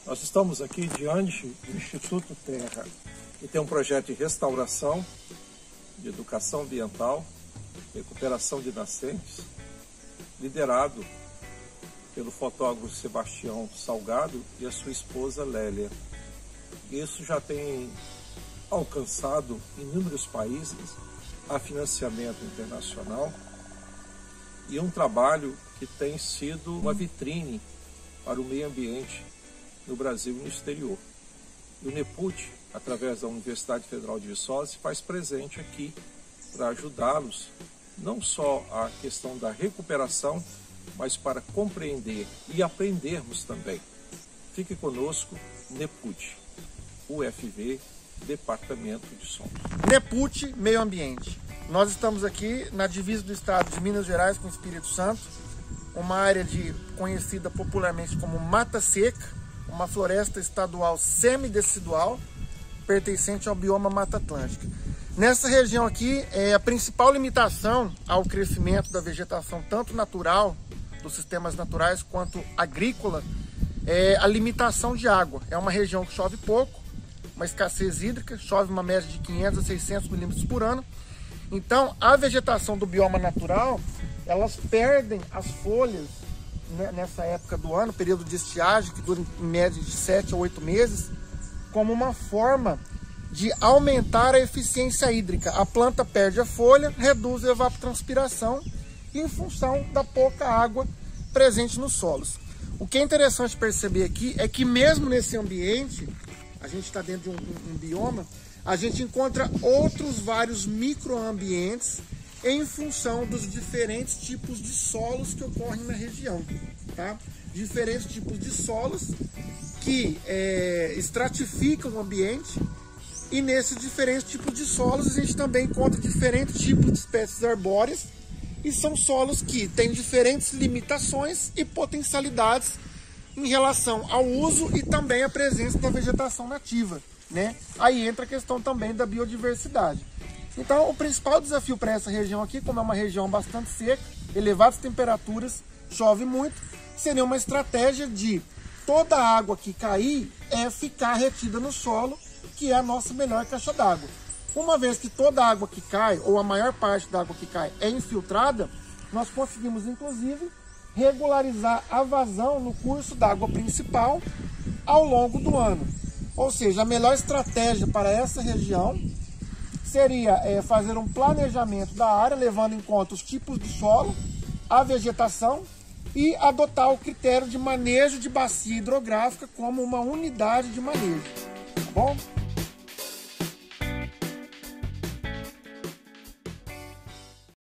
Nós estamos aqui diante do Instituto Terra, que tem um projeto de restauração, de educação ambiental, recuperação de nascentes, liderado pelo fotógrafo Sebastião Salgado e a sua esposa Lélia. Isso já tem alcançado inúmeros países, a financiamento internacional, e um trabalho que tem sido uma vitrine para o meio ambiente no Brasil e no exterior. E o NEPUT, através da Universidade Federal de Viçosa, se faz presente aqui para ajudá-los, não só a questão da recuperação, mas para compreender e aprendermos também. Fique conosco, NEPUT, UFV, Departamento de Som. NEPUT, Meio Ambiente. Nós estamos aqui na divisa do estado de Minas Gerais com o Espírito Santo, uma área conhecida popularmente como Mata Seca, uma floresta estadual semidecidual, pertencente ao bioma Mata Atlântica. Nessa região aqui, a principal limitação ao crescimento da vegetação, tanto natural, dos sistemas naturais, quanto agrícola, é a limitação de água. É uma região que chove pouco, uma escassez hídrica, chove uma média de 500 a 600 milímetros por ano. Então, a vegetação do bioma natural, elas perdem as folhas nessa época do ano, período de estiagem, que dura em média de 7 a 8 meses, como uma forma de aumentar a eficiência hídrica. A planta perde a folha, reduz a evapotranspiração em função da pouca água presente nos solos. O que é interessante perceber aqui é que mesmo nesse ambiente, a gente está dentro de um bioma, a gente encontra outros vários microambientes em função dos diferentes tipos de solos que ocorrem na região, tá? Diferentes tipos de solos que estratificam o ambiente, e nesses diferentes tipos de solos a gente também encontra diferentes tipos de espécies arbóreas, e são solos que têm diferentes limitações e potencialidades em relação ao uso e também a presença da vegetação nativa, né? Aí entra a questão também da biodiversidade. Então, o principal desafio para essa região aqui, como é uma região bastante seca, elevadas temperaturas, chove muito, seria uma estratégia de toda a água que cair ficar retida no solo, que é a nossa melhor caixa d'água. Uma vez que toda a água que cai, ou a maior parte da água que cai, é infiltrada, nós conseguimos, inclusive, regularizar a vazão no curso da água principal ao longo do ano. Ou seja, a melhor estratégia para essa região seria fazer um planejamento da área, levando em conta os tipos de solo, a vegetação, e adotar o critério de manejo de bacia hidrográfica como uma unidade de manejo. Tá bom?